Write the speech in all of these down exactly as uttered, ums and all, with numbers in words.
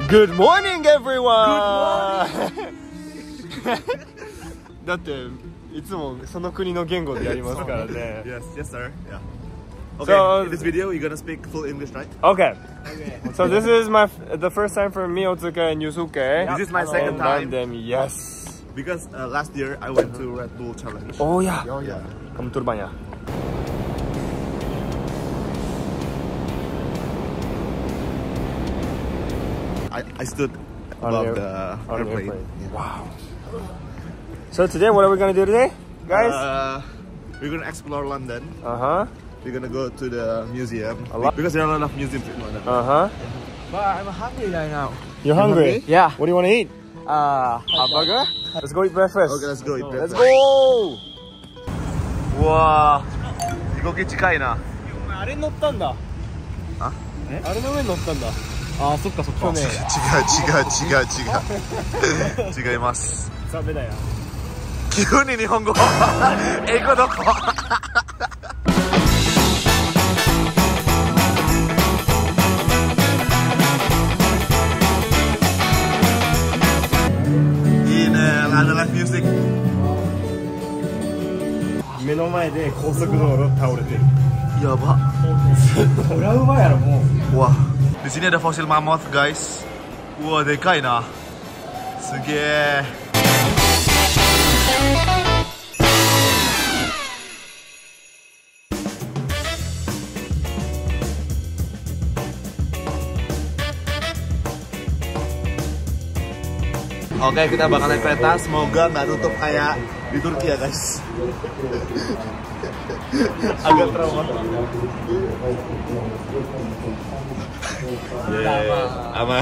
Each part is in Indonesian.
Good morning, everyone! Good morning! だっていつもその国の言語でやりますからね。 Yes, yes, sir. Yeah. Okay. So, in this video, you're gonna speak full English, right? Okay. So this is my the first time for me, Otsuka and Yusuke. This is my second time. And then yes. Because uh, last year I went to Red Bull Challenge. Oh yeah. Oh yeah. Kamu terbang ya? I, I stood above the airplane. Yeah. Wow. So today, what are we gonna do today, guys? Uh, we're gonna explore London. Uh huh. We're gonna go to the museum A lot. because there are a lot of museums in London. Uh huh. But I'm hungry right now. You're hungry? Yeah. What do you want to eat? Uh, A burger? Let's go eat breakfast. Okay, let's go eat Let's breakfast. go. Wow. 飛行機近いな。 あれ乗ったんだ。 あ？ え？あれの上に乗ったんだ。 あ、そっかそっか。 去年。 違う違う違う違う違う違います。 ダメだよ。 急に日本語。英語どこ？いいね、ライブミュージック。 目の前で高速道路倒れてる。 やば。 トラウマやろもう。 Wah, di sini ada fosil mammoth, guys. Wah, dekai nah. Suge. Oke, kita bakal naik kereta. Semoga nggak tutup kayak di Turki ya, guys. Agak trauma. Yeah, aman.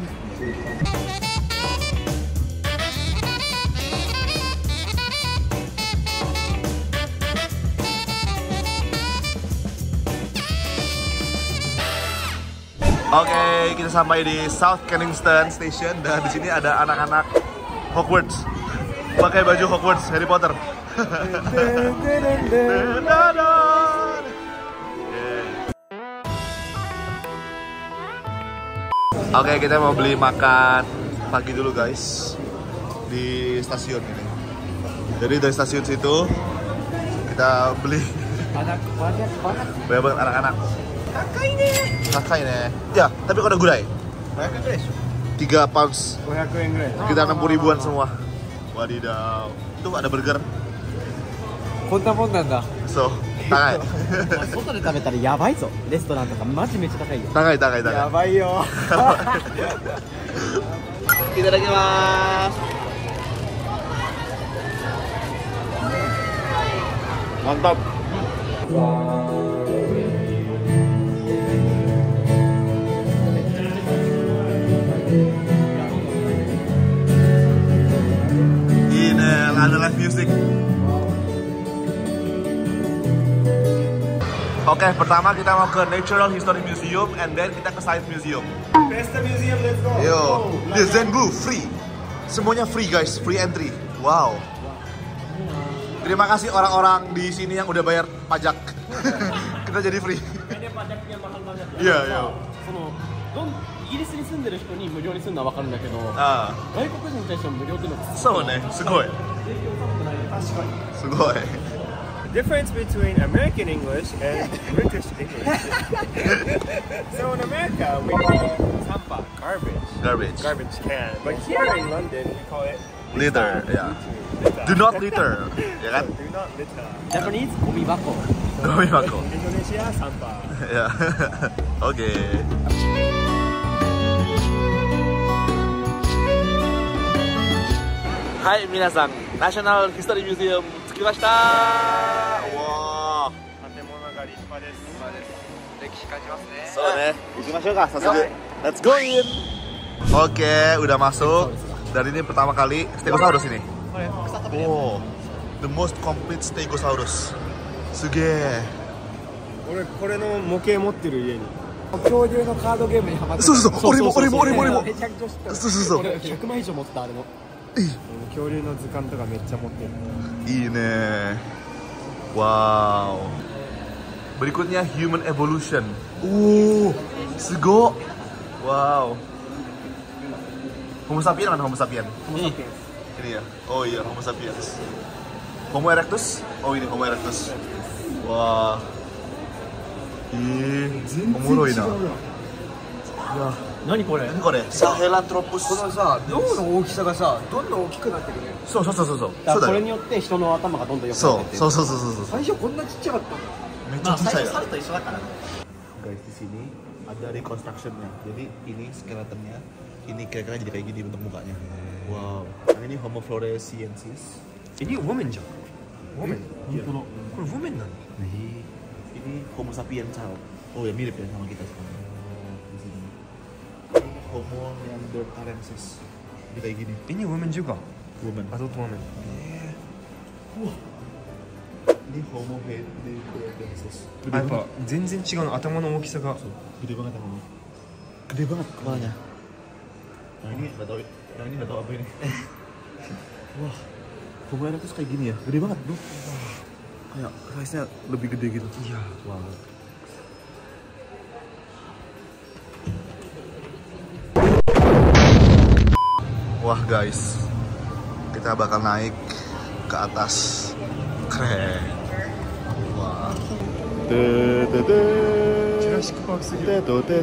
Oke, kita sampai di South Kensington Station dan di sini ada anak-anak Hogwarts pakai baju Hogwarts Harry Potter. Oke, kita mau beli makan pagi dulu, guys, di stasiun ini. Jadi dari stasiun situ kita beli banyak banyak banyak. banyak banget anak-anak. Kakai nih. Kakai nih. Ya, tapi kok ada gulai? tiga pounds. Kita enam puluh ribuan semua. Wadidaw. Itu ada burger. こんなもんなんだ。 So, 高い。 外で食べたらやばいぞ。レストランとかマジめっちゃ高いよ。 高い高い高い。 やばいよ。 いただきます。Mantap. Ini ada live music. Oke, okay, pertama kita mau ke Natural History Museum and then kita ke Science Museum. Best museum, let's go. Yo, the Zenbu free. Semuanya free, guys, free entry. Wow. Terima kasih orang-orang di sini yang udah bayar pajak. Kita jadi free. Kayaknya pajaknya mahal banget. Iya, iya. そのどんイギリスに住んでる人に無料にするのは分かるんだけど、 ああ、 外国人に対しても無料っていうのはそうね、すごい。 確かに。 すごい。 Difference between American English and British English. So in America we call sampah garbage. Garbage. Garbage can. But here in London we call it Litter, ya. litter. Do not litter, ya kan? Do not litter. Japanese ゴミ箱。 Gomi bako. Indonesia sampah. Ya. Oke. Hai minasan, National History Museum 着きました。わあ。 建物が立派です。 歴史感じますね。 そうね。行きましょうか。早速。Let's go in. Oke, udah masuk. Dan ini pertama kali Stegosaurus ini. Oh, the most complete Stegosaurus. Suge. 俺これの模型持ってる家に。 恐竜のカードゲームにハマってる。 そうそうそう。俺も俺も俺も俺も。 めちゃくちゃ知ってる。 そうそうそう。 俺ひゃくまん以上持ったあれの。 恐竜の図鑑とかめっちゃ持ってる。 いいね。Wow. Berikutnya Human Evolution. Uh, sego. Wow. Homo sapien mana Homo sapien? Homo sapiens. Ini ya? Oh iya, Homo sapiens. Homo erectus? Oh ini Homo erectus. Wah. Ih, omoroi na. Ya. 何これ？ 何これ？サヘラントロプス。 このさ、脳の大きさがさ、どんどん大きくなってくる。 そうそうそうそうそう。 だからこれそうだよ。 によって人の頭がどんどん良くなそうってってる。 そうそうそうそうそう。 最初こんなちっちゃかったの。 めっちゃ小さいよ。 猿と一緒だから。 Guys, di sini ada reconstruction-nya. Jadi ini skeletonnya, ini kira-kira jadi kayak gini bentuk mukanya. Wow. Yang ini Homo floresiensis. Ini woman じゃん。woman。 Iya. これ woman なの？ Ini ini Homo sapiens child. Oh ya mirip ya sama kita sekarang. Di sini. Ini Homo neanderthalensis. Jadi kayak gini. Ini woman juga. Woman. Adult woman. Wah. Ini Homo heidelbergensis. やっぱ全然違うの、頭の大きさが。 Gede banget tangannya. Gede banget kepalanya. Nah ini nggak tahu, yang ini nggak tahu apa ini. Wah, Homo erectus kayak gini ya, gede banget bro. Kayak size-nya lebih gede gitu. Iya. Wow. Wah guys, kita bakal naik ke atas. Keren. Wah. Jurassic Park すぎる。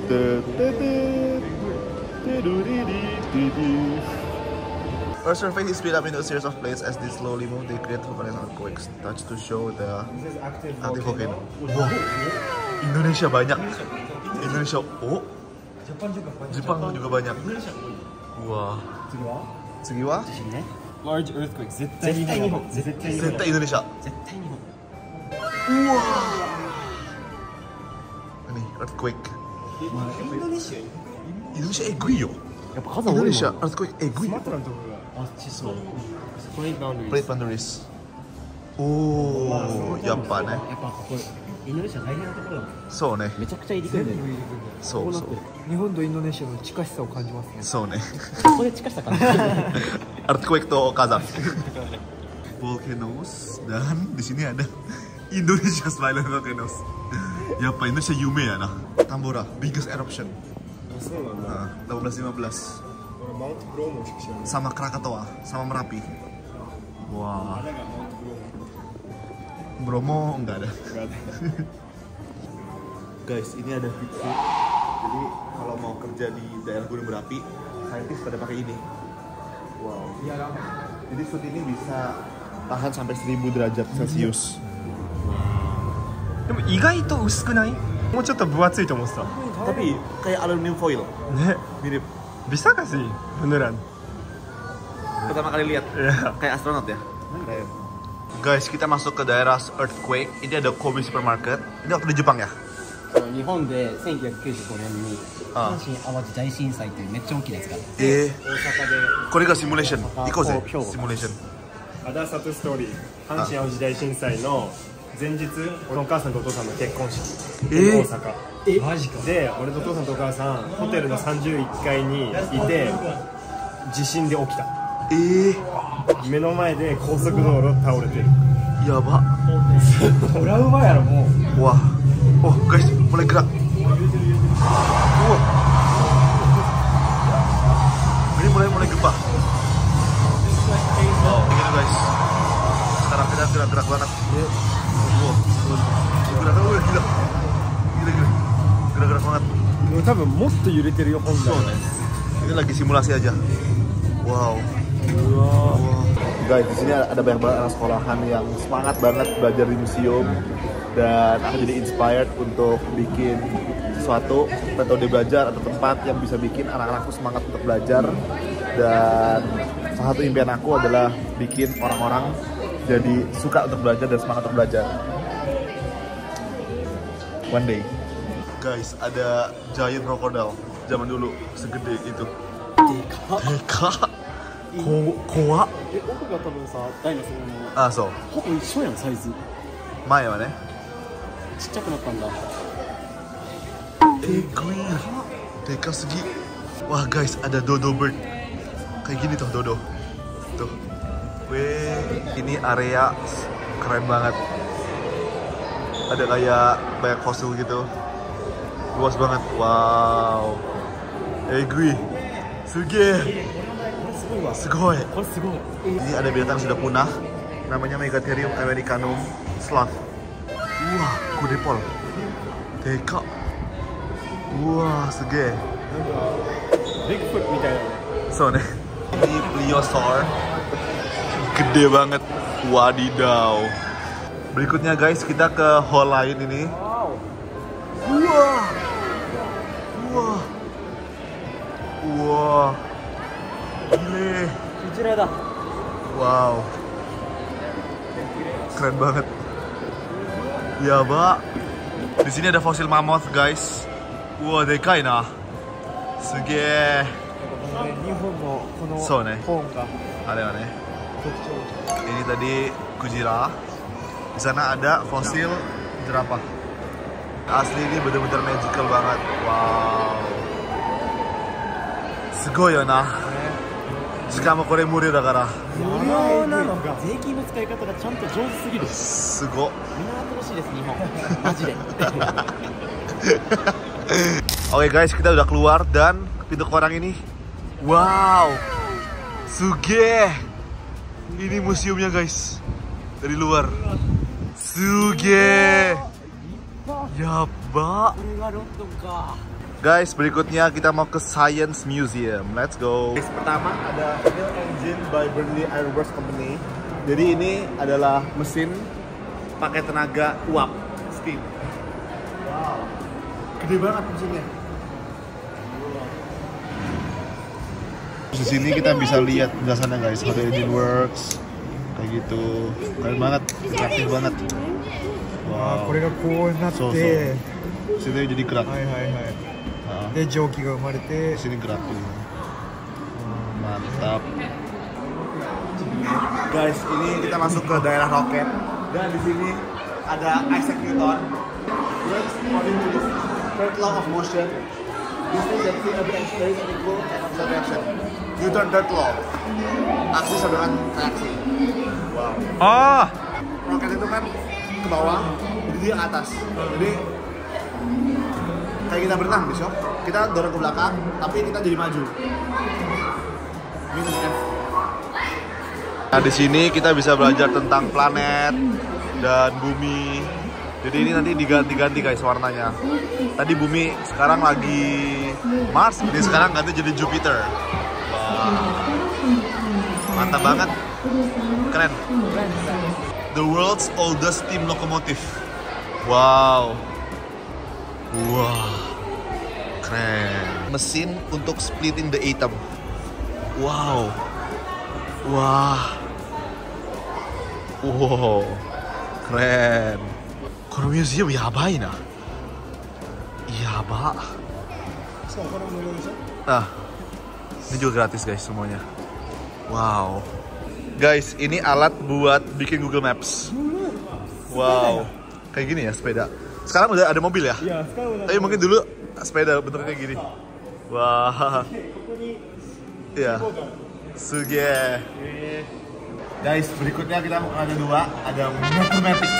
Earth's surface is split up into a series of plates as they slowly move. They create volcanic earthquakes. Touch to show the active volcano. Wow, Indonesia banyak. Indonesia. Oh, Jepang juga banyak. Wah. 次は Large earthquake。絶対日本。絶対日本。 絶対インドネシア。 絶対日本。 Ini earthquake. インドネシア。 Indonesia eguy yo. やっぱ数多いもん。 Indonesia earthquake eguy. スマトラのとこが。 あ、ちそう。 Plate boundaries。 Plate boundaries. Oh, やっぱね。 やっぱここインドネシア大変なところだもん。 そうね。 めちゃくちゃ入り組んでる。 そうそう。 日本とインドネシアの近しさを感じますね。 そうね。 ここで近さ感じる。 Earthquake to Kazakh. Volcanoes dan di sini ada Indonesia Smiling Volcanoes. Ya apa Indonesia Yume ya nah. Tambora biggest eruption. そうなんだ。 Nah, delapan belas lima belas 俺マウントブローモしか知らない。 sama Krakatoa sama Merapi. Wah. あれがマウントブローモ。 Bromo enggak ada. Enggak ada. Guys, ini ada heat suit. Jadi kalau mau kerja di daerah gunung berapi, saintis pada pakai ini. Wow. Jadi suit ini bisa tahan sampai seribu derajat Celcius. でも意外と薄くない？もうちょっと分厚いと思ってた。 Tapi kayak aluminium foil. ね。 Mirip. Bisa gak sih beneran? Pertama kali lihat. Iya. Kayak astronot ya. Keren. Guys, kita masuk ke daerah earthquake. Ini ada Kobe Supermarket. Ini waktu di Jepang ya? 日本でせんきゅうひゃくきゅうじゅうごねんにああ阪神・淡路大震災というめっちゃ大きなやつがあって Eh, 大阪でこれがシミュレーション。行こうぜ。 兵庫シミュレーション。 アダーサトゥストーリー、阪神・淡路大震災の前日、俺のお母さんとお父さんの結婚式、 えー大阪。え、マジか。で、俺とお父さんとお母さん、ホテルのさんじゅういっかいにいて、地震で起きた。 Eh, 目の前で高速道路倒れてる。 ya pak. トラウマやろ、もう。 Wah. Oh guys, mulai gerak. Wah. Ini mulai mulai gempa. Wow, begini guys. Sekarang kita gerak-gerak banget. Wow. Gerak, oh, gila. Gila, gila. Gerak-gerak banget. もう多分もっと揺れてるよ、本来。 Ini lagi simulasi aja. Wow. Guys, di sini ada banyak banget anak sekolahan yang semangat banget belajar di museum dan aku jadi inspired untuk bikin sesuatu metode belajar atau tempat yang bisa bikin anak-anakku semangat untuk belajar. Dan salah satu impian aku adalah bikin orang-orang jadi suka untuk belajar dan semangat untuk belajar. One day. Guys, ada giant crocodile zaman dulu segede itu. Deka. Ko, koa. え、奥が多分さ、ダイナソーの Ah, so. ほぼ一緒やん、サイズ。 前はね。 ちっちゃくなったんだ。 Eguy. Deka segi. Wah guys, ada dodo bird. Kayak gini tuh dodo. Tuh. Weh, ini area keren banget. Ada kayak banyak fosil gitu. Luas banget. Wow. Eguy. Suge. Sugoi. これすごい。 Ini ada binatang sudah punah, namanya Megatherium americanum sloth. Wah, kudepol. Deka. Wah, sege. Bigfoot みたいな。 So nih, ini pliosaur. Gede banget. Wadidaw. Berikutnya guys, kita ke hall lain ini. Wow. Wah. Wah. Wah. Gile. クジラだ。 Wow. Keren banget. Ya, Pak. Di sini ada fosil mammoth, guys. Wah, dekai nah. Suge. 日本のこのそうね。 本が Ada nih. 特徴。 Ini tadi kujira. Di sana ada fosil jerapah. Asli ini bener-bener magical banget. Wow. Sugoi yo na. Shikamo kore muryou dakara. 無料なのが税金の使い方がちゃんと上手すぎる。 Sugo. 見習ってほしいです日本。マジで。 Oke guys, kita udah keluar dan pintu ke orang ini. Wow. Suge. Ini museumnya guys. Dari luar. Suge. Yaba. これがロンドンか。 Guys, berikutnya kita mau ke Science Museum. Let's go. Guys, pertama ada Mill Engine by Burnley Airworks Company. Jadi ini adalah mesin pakai tenaga uap, steam. Wow. Gede banget mesinnya. Di sini kita bisa lihat penjelasannya guys, how the engine works. Kayak gitu. Keren banget, interaktif banget. Wow. これがこうなっそうそう。 て、 Sini jadi gerak. はいはいはい。 Nah, で蒸気が生まれて、 di sini gerak tuh. Mantap. Guys, ini kita masuk ke daerah roket dan di sini ada Isaac Newton. Works according to this third law of motion. This means that every action is equal and opposite reaction. Newton third law. Aksi sama dengan reaksi. Wow. Ah. Roket itu kan ke bawah, jadi dia ke atas. Jadi kayak kita berenang besok, kita dorong ke belakang, tapi kita jadi maju. Minus F. Nah di sini kita bisa belajar tentang planet dan bumi. Jadi ini nanti diganti-ganti guys warnanya. Tadi bumi, sekarang lagi Mars, jadi sekarang ganti jadi Jupiter. Wow. Mantap banget, keren. The world's oldest steam locomotive. Wow. Wah, keren. Mesin untuk splitting the atom. Wow. Wah. Wow. Keren. Kono museum yabai na. Yaba. Ah. Ini juga gratis guys semuanya. Wow. Guys, ini alat buat bikin Google Maps. Wow. Kayak gini ya sepeda. Sekarang udah ada mobil ya? Iya, sekarang udah. Tapi mungkin dulu sepeda bentuknya kayak gini. Wah. Iya. Suge. Guys, berikutnya kita ada dua, ada mathematics.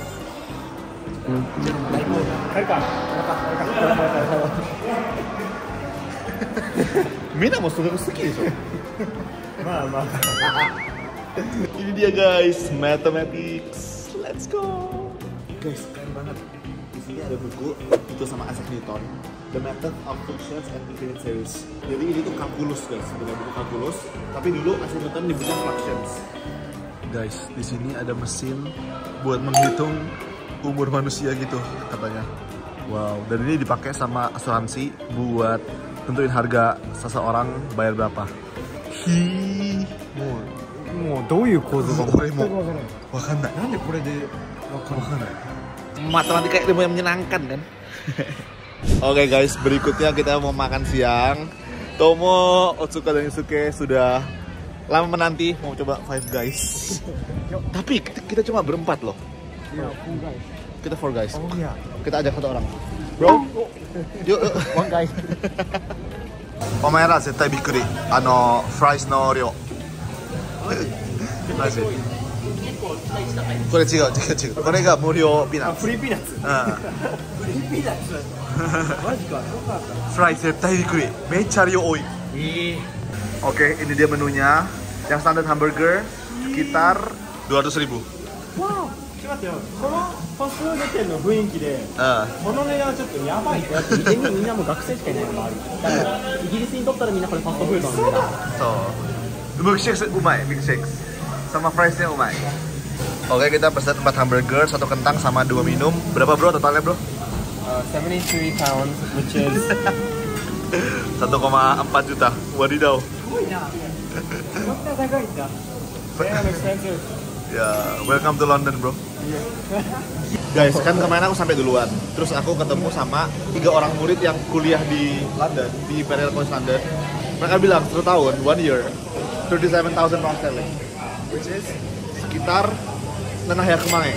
Mina mau suka suki so. Mama. Ini dia guys, mathematics. Let's go. Guys, keren banget. Di sini ada buku itu sama Isaac Newton, The Method of Functions and Infinite Series. Jadi ini tuh kalkulus guys, bukan buku kalkulus, tapi dulu Isaac Newton nyebutnya fractions. Guys, di sini ada mesin buat menghitung umur manusia gitu katanya. Wow, dan ini dipakai sama asuransi buat tentuin harga seseorang bayar berapa. Hi. もうもうどういう構造か全くわからない。 わかんない。 なんでこれでわかるの？ Matematika ilmu yang menyenangkan kan. Oke okay guys, berikutnya kita mau makan siang. Tomo, Otsuka dan Yusuke sudah lama menanti mau coba Five Guys. Tapi kita, kita cuma berempat loh. Iya, full guys. Kita four guys. Oh iya. Kita ajak satu orang. Bro, yuk. One guy. Omaera zettai bikkuri. Ano, fries no ryou. Maji. これ違う違う違う。これが無料ピーナッツ。 フリーピーナッツ。 うん。 フリーピーナッツ。マジか。そうかった。 フライ絶対びっくり。めっちゃ量多い。 Oke, ini dia menunya. Yang standar hamburger sekitar dua ratus ribu. Wow. ちょっと待ってよ。このファストフード店の雰囲気で、 Uh, この値段はちょっとやばいって。 だって見てみみんなもう学生しかいないの周りだからイギリスにとったらみんなこれファストフードの値段 so, milkshake umai, milkshake sama fries-nya umai. Oke, kita pesan empat hamburger, satu kentang sama dua minum. Berapa bro totalnya bro? Uh, seventy-three pounds, which is satu koma empat juta. Wadidaw. damn expensive. Ya, welcome to London bro. Guys, kan kemarin aku sampai duluan. Terus aku ketemu sama tiga orang murid yang kuliah di London, di Imperial College London. Mereka bilang satu tahun, one year, thirty-seven thousand pounds sterling, which is sekitar setenar kemarin.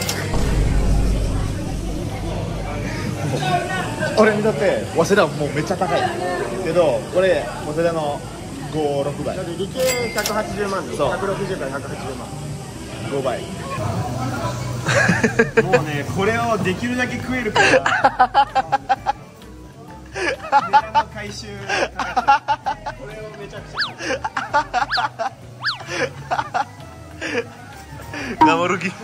Orangにとって早稲田はもうめっちゃ高いけど、これ早稲田のご、ろくばい。 理系ひゃくはちじゅうまんで、 そうひゃくろくじゅうからひゃくはちじゅうまん。 ごばい。 もうね、これをできるだけ食えるから。値段の回収。これをめちゃくちゃ。 Gak mau rugi.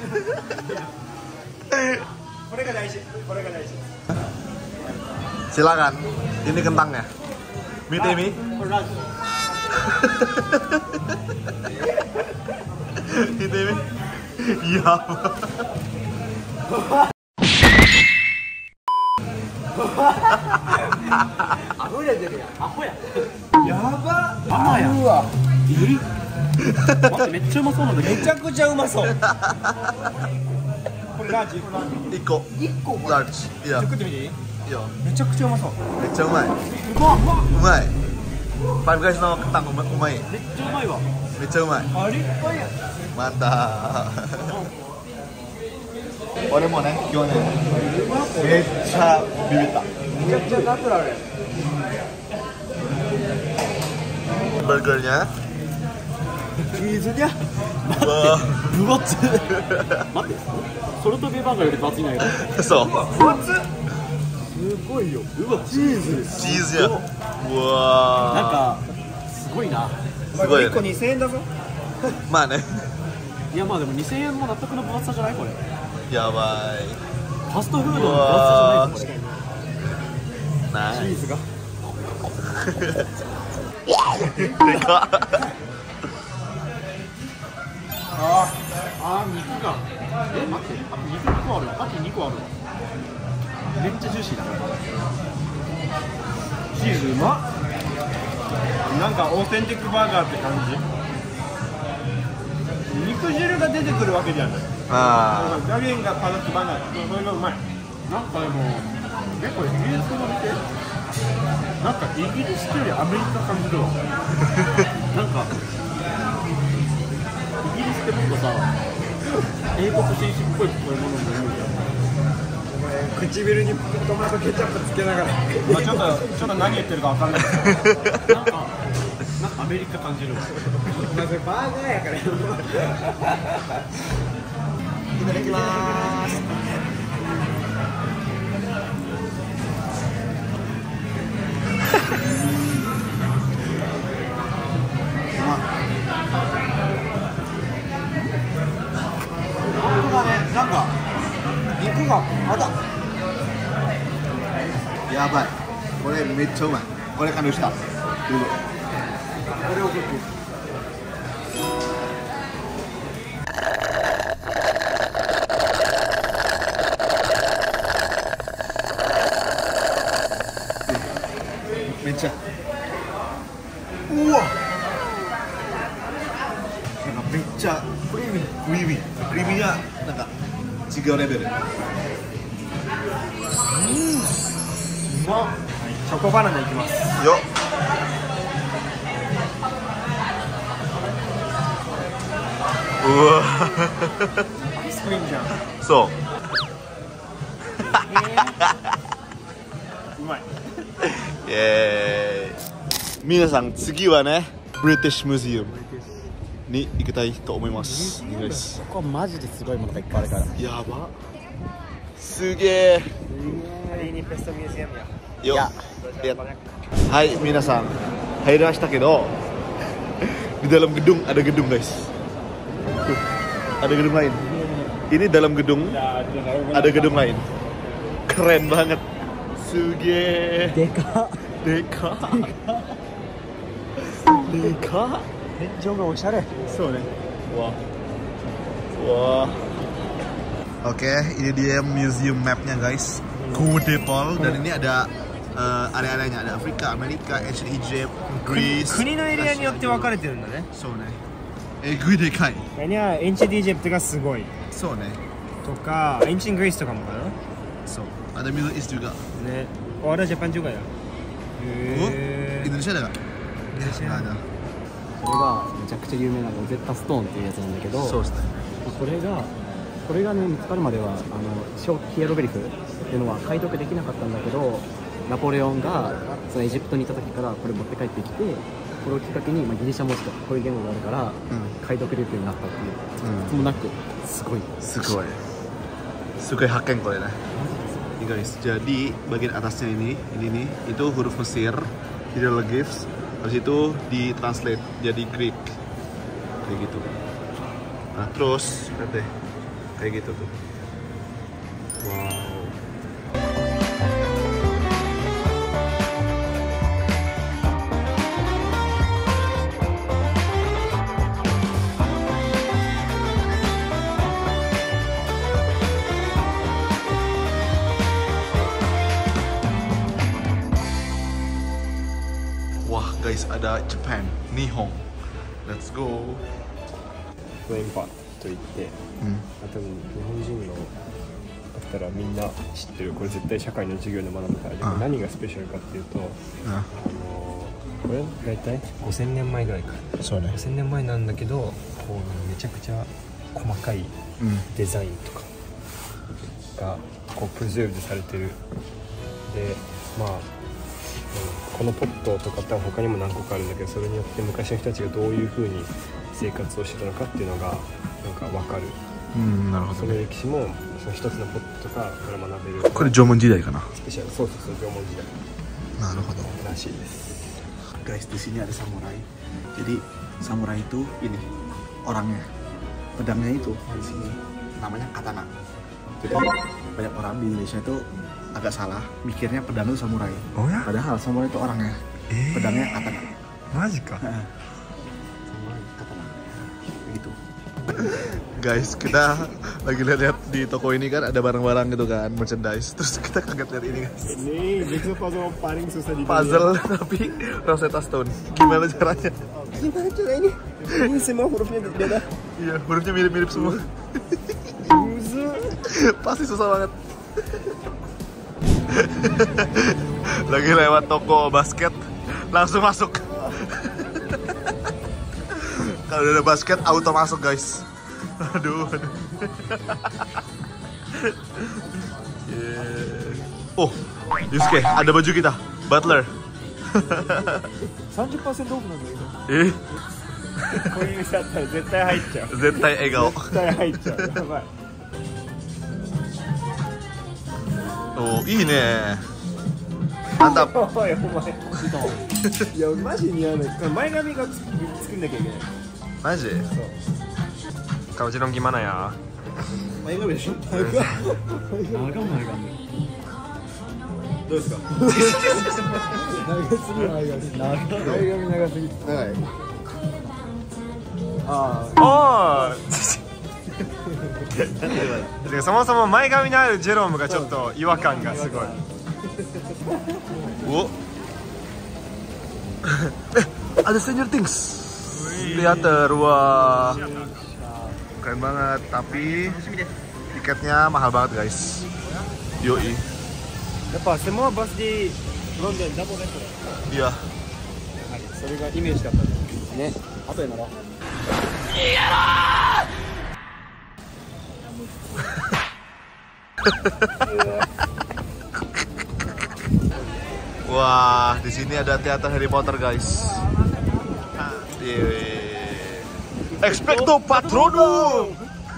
これが大事。これが大事。 Silakan. Ini kentangnya. Mie Temi. これラジ Mie Temi. Iya. Mechakucha うまそう。これラージ。 Iko. Large. Iya. 食ってみていい？ Iya. めちゃくちゃうまそう。 Mecca umai. うまっ。 Umai. Five Guys no kentang umai. Umai. めっちゃうまいわ。 Mecca umai. あれいっぱいや。 Mantap. 俺もね、今日ね、めっちゃビビった。 めちゃくちゃナチュラルや。 Burgernya. チーズじゃ Wah. 分厚待ってソルトベーバーガーより分厚いんだけど So. すごいようわチーズ Cheese ya. なん Wah. かすごいなすごいよいっこね。 にせんえんだぞ。 まあね。 いやまあでもにせんえんも納得の分厚さじゃないこれやばい。 ファストフードの分厚さじゃないこれナイチーズがス。でかっ。 ああ肉がえ待ってあ肉にこあるわあとにこあるわめっちゃジューシーだチーズうまっ。なんかオーセンティックバーガーって感じ。肉汁が出てくるわけじゃない。 あ加減がパラッとバナナ、それがうまい。 なんかでもえこれイギリスのってなんかイギリスよりアメリカ感じるわなんかイギリスってもっとさ英国紳士っぽいこういうものもいるじゃん唇にトマトケチャップつけながら。まあちょっとちょっと何言ってるかわかんない。 なんかなんかアメリカ感じるわまずバーガーやから。いただきます。本当だね。なんか肉がまだ。 やばい。これめっちゃうまい。これ加入した。どうぞ。 これをちょっと。 めっちゃ。うわ。なんかめっちゃクリーミー、クリーミー、クリーミーがなんか違うレベル。 うまっ。チョコバナナいきます。 よっ。うわ。 アイスクリームじゃん。 そう。 うまい。 イエーイ。皆さん次はね、ブリティッシュミュージアムに行きたいと思います。 ここはマジですごいものがいっぱいあるからやば。すげえ。 リーニペストミュージアムや。 よっ。やはい、皆さん入りましたけど di dalam gedung ada gedung guys. Tuh, ada gedung lain. Ini dalam gedung ada gedung lain. Keren banget. Suge. Deka. Deka. Deka. 天井がおしゃれ。 そうね。Wah. Wah. Oke, ini dia museum mapnya guys. Gede pol dan ini ada uh, area-areanya, ada Afrika, Amerika, Ancient Egypt, Greece. 国のエリアによって分かれてるんだね。 そうね。えぐいでかい。 にはエンチェントエジプトがすごいそうね。 とか、エンチェントグリースとかもかな。 そう。Ada Middle East juga. Ne. Oh, ada Jepang juga ya. Oh, Indonesia ada nggak? Indonesia Nggak ada. これがめちゃくちゃ有名なロゼッタストーンっていうやつなんだけど、 そうですね。 これがこれがね見つかるまではあの小ヒエログリフっていうのは解読できなかったんだけど、ナポレオンがそのエジプトにいた時からこれ持って帰ってきて、これをきっかけに、まあ、ギリシャ文字とかこういう言語があるから、 うん、 解読できるようになったっていう、 うん、 ともなくすごいすごいすごい発見これね。Ini guys, jadi bagian atasnya ini, ini nih, itu huruf Mesir, hieroglyphs, habis itu ditranslate jadi Greek, kayak gitu. Nah terus, lihat deh, kayak gitu tuh. Wow. Wah guys, ada Japan, Nihon. Let's go. クエンパといって、 うん、 多分日本人のだったらみんな知ってる、これ絶対社会の授業で学ぶから、でも何がスペシャルかっていうと、あのこれ大体ごせんねんまえぐらいか、 そうね、 ごせんねんまえなんだけど、こうめちゃくちゃ細かいデザインとかがこうプレゼーブされてる。で、まあこのポットとかって他にも何個かあるんだけど、それによって昔の人たちがどういう風に生活をしてたのかっていうのがなんか分かる。 うん、なるほど、 その歴史もその一つのポットとかから学べる。 これ縄文時代かな。 スペシャル、そうそうそう、縄文時代。 なるほど。 らしいです。 Guys, di sini ada samurai. Jadi samurai itu ini orangnya, pedangnya itu di sini namanya katana. Jadi banyak orang di Indonesia itu agak salah mikirnya pedang itu samurai. Oh ya? Padahal samurai itu orangnya. Eh. Pedangnya katana. Majika? Samurai katana. Begitu. Guys, kita lagi lihat-lihat di toko ini kan ada barang-barang gitu kan, merchandise. Terus kita kaget lihat ini guys. Ini jigsaw puzzle paling susah di dunia. Puzzle tapi Rosetta Stone. Gimana caranya? Gimana caranya? Ini semua hurufnya beda. Iya, hurufnya mirip-mirip semua. Pasti susah banget. Lagi lewat toko basket, langsung masuk. Kalau udah ada basket, auto masuk guys. Aduh, aduh. Yeah. Oh, Yusuke, ada baju kita, Butler. さんじゅっパーセント オフなんだけど。 え？ こういう店だったら絶対入っちゃう。 絶対笑顔。 絶対入っちゃう。やばい。 お、いいね。なんだ。 おいお前。いやマジ似合わない。これ前髪が作んなきゃいけない。 マジ？ そう。Kau jerong gimana ya? 前髪でしょ？ 長髪長髪。 どうですか？ 長すぎる前髪。長髪長すぎる。 長い。 ああ。でそもそも前髪のあるジェロームがちょっと違和感がすごい。 お。Eh, ada Stranger Things Theater, wah keren banget, tapi tiketnya mahal banget guys. Yoi. やっぱセモアバスでロンドンダボレットだ。 いや。 それがイメージだったんですね。後で乗ろう。 Wah, di sini ada teater Harry Potter, guys. Expecto Patronum.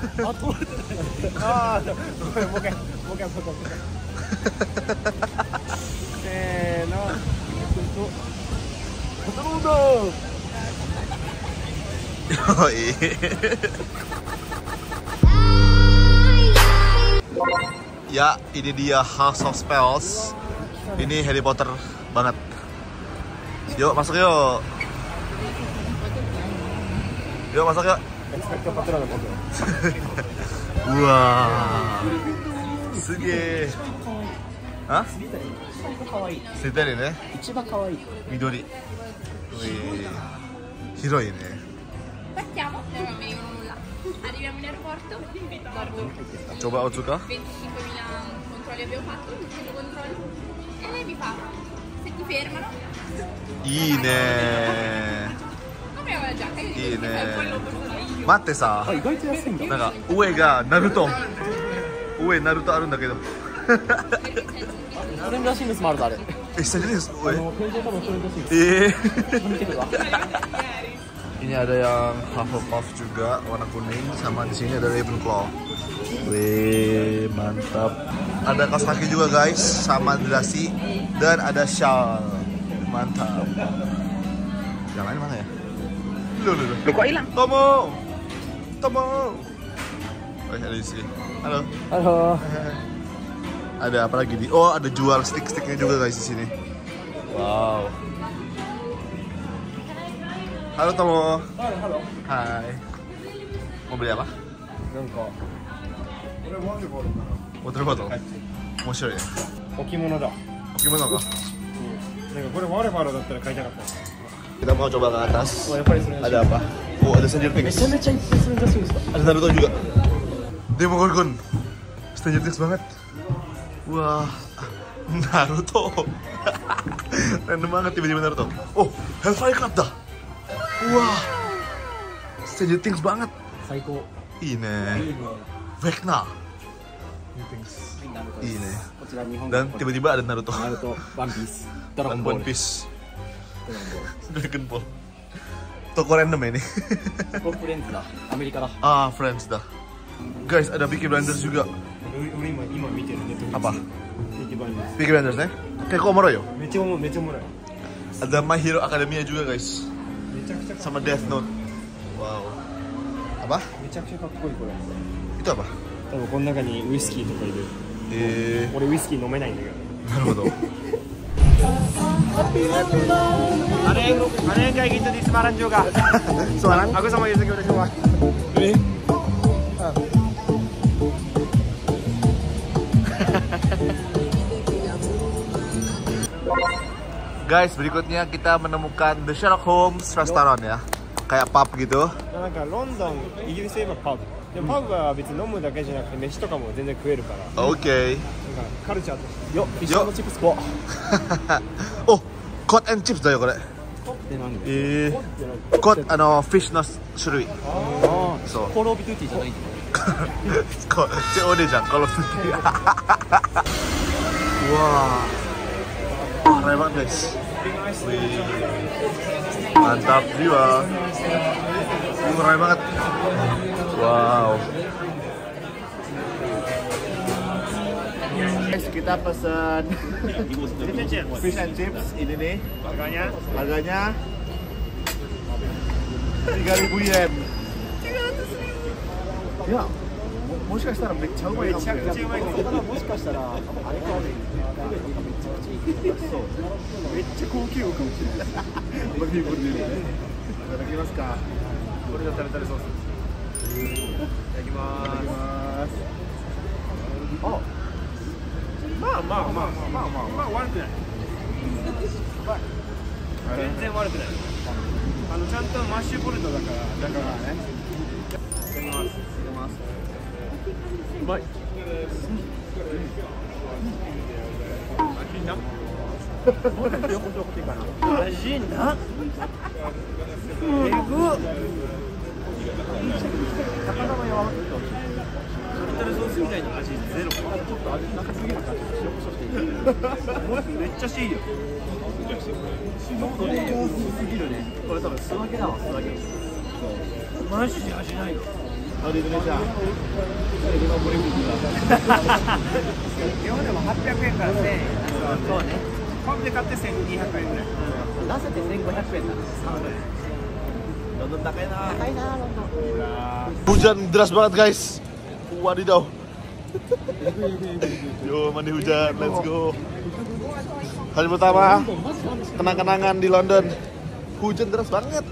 Ah, bukan, bukan, bukan, bukan. Eh, no. Yoi. Ya, ini dia House of Spells. Ini Harry Potter banget. Yuk, masuk yuk. Yuk, masuk yuk. Wah, suge. Hah? Slytherinね。 一番可愛い。 緑。Wih, hiroi ne. Partiamo, non vengono nulla. Arriviamo in aeroporto, guardo Coba Otsuka. venticinquemila controlli abbiamo fatto, venticinque controlli. E lei mi fa, se ti fermano, Ine. come avevo la giacca, io dico, Ine. "Sì, fai quello per fare io." 待ってさ、 意外と安いんだ。 なんか上がナルト、上ナルトあるんだけど。 ストレンジャーシングスもあるぞあれ。 え、下じゃないですか？ あの天井多分ストレンジャーシングス。 Eh. 見てるわ。 Ini ada yang Hufflepuff juga warna kuning, sama di sini ada Ravenclaw. Wih, mantap. Ada kaos kaki juga guys, sama dasi dan ada shawl. Mantap. Yang lain mana ya? Loh, loh, loh. Loh, kok hilang? Tomo. Tomo. Oh, ada di sini. Halo. Halo. Ada apa lagi di? Oh, ada jual stick-sticknya juga guys di sini. Wow. Halo Tomo. Halo, halo. Hai. Mau beli apa? なんかこれワンデボールかな。 Water bottle. Mau share ya? 置物だ。 Gimana kah? なんかこれワレバルだったら買いたかった。 Kita mau coba ke atas. Oh, yang paling seru. Ada apa? Oh, ada Stranger め Things. ちゃめちゃいっぱいストレンジャーシングスだ。 Ada Naruto juga. Demogorgon. Stranger Things banget. Wah, Naruto. Random banget tiba-tiba Naruto. Oh, Hellfire Club dah. Wah, Stranger Things banget. 最高。 Ini, Vecna. Ini. こちら日本 Dan tiba-tiba ada Naruto. ナルト、ワンピース、ドラゴ Dan ンボー One ル。 Piece. Dragon Ball. Toko random ini. ここフレンズだ。アメリカだ。 Ah, Friends dah. Guys, ada Peaky Blinders juga. 俺今今見てるネットフリックス Apa? ピーキーバインです Peaky Blinders nih. Kayak komoro yo. めっちゃおもめっちゃおもろい Ada My Hero Academia juga guys. めちゃくちゃ Sama Death Note. Wow. Apa? めちゃくちゃかっこいいこれ Itu apa? 多分この中にウイスキーとかいる Eh, 俺ウイスキー飲めないんだけど naruto. Ada yang ada yang kayak gitu di Semarang juga. Semarang? Aku sama Yusuke udah coba. Guys, berikutnya kita menemukan The Sherlock Holmes Restaurant ya. Kayak pub gitu. なんかロンドン、イギリスといえばパブ。でもパブは別に飲むだけじゃなくて飯とかも全然食えるから。 Oke. なんかカルチャーとして。 よ、フィッシュチップスポ。 Oh, cod and chips だよこれ。 で、何 Eh, cod あの fish の種類。 ああ、 そうコールオブデューティーじゃないんだ。 Kok C O D jangan kalau wah, keren banget guys. Wih, mantap jiwa. Wih, keren banget. Wow. Guys, kita pesen fish and chips ini nih. Harganya Harganya tiga ribu yen. Ya, mo- もしかしたらめっちゃうまいかもしれない。 めちゃくちゃうまいかも。 もしかしたら、あれかもね。 そう。めっちゃ高級かもしれない。バリバリいただきますか。これがタルタルソース。いただきます。あ、 まあまあまあまあまあまあ悪くない。全然悪くない。あのちゃんとマッシュポテトだからだからね。いただきます。うまい。味な。もうちょっと横とっていいかな。味な。えぐ。魚の柔らかいと。タルタルソースみたいな味ゼロ。ちょっと味なさすぎる感じ。塩コショウしていい。めっちゃしいよ。 これ、上手すぎるね。これ多分素揚げだわ、素揚げ。 マジで味ないの。 Oh di Indonesia. 日本でもはっぴゃくえんからせんえん。そうね。パンで買ってせんにひゃくえんぐらい。 出せてせんごひゃくえんだ。 London takay na. Takay na, London. Hujan deras banget guys. Wadidaw. Yo mandi hujan, let's go. Hari pertama kenang-kenangan di London. Hujan deras banget.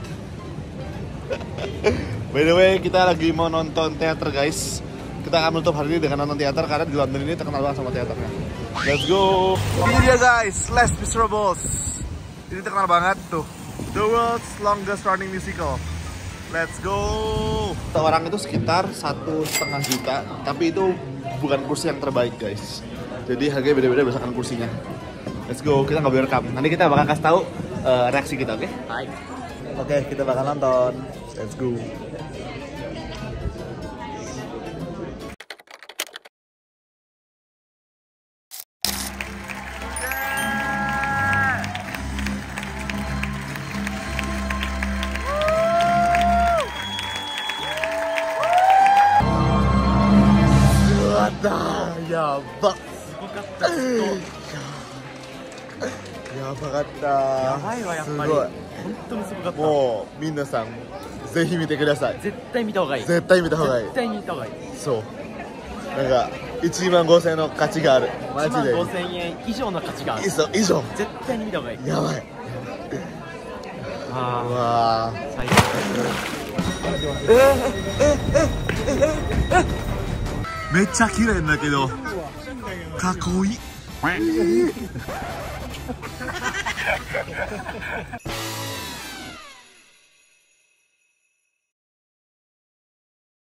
By the way, kita lagi mau nonton teater guys. Kita akan menutup hari ini dengan nonton teater karena di London ini terkenal banget sama teaternya. Let's go. Ini dia guys, Les Miserables. Ini terkenal banget tuh. The world's longest running musical. Let's go. Orang itu sekitar satu setengah juta, tapi itu bukan kursi yang terbaik guys. Jadi harganya beda-beda berdasarkan kursinya. Let's go. Kita nggak boleh rekam. Nanti kita bakal kasih tahu uh, reaksi kita, oke? Okay? Baik. Oke, okay, kita bakal nonton. Let's go. Ya bak. Ya bakatta. Mo minasanぜひ見てください。 絶対見た方がいい。 絶対見た方がいい。 絶対見た方がいい。 そう。なんかいちまんごせんえんの価値がある。マジで。 いちまんごせんえん以上の価値がある。 以上以上。 絶対に見た方がいい。 やばい。 ああ。 わあ。 最高。 ええええええ。めっちゃ綺麗だけどかっこいい。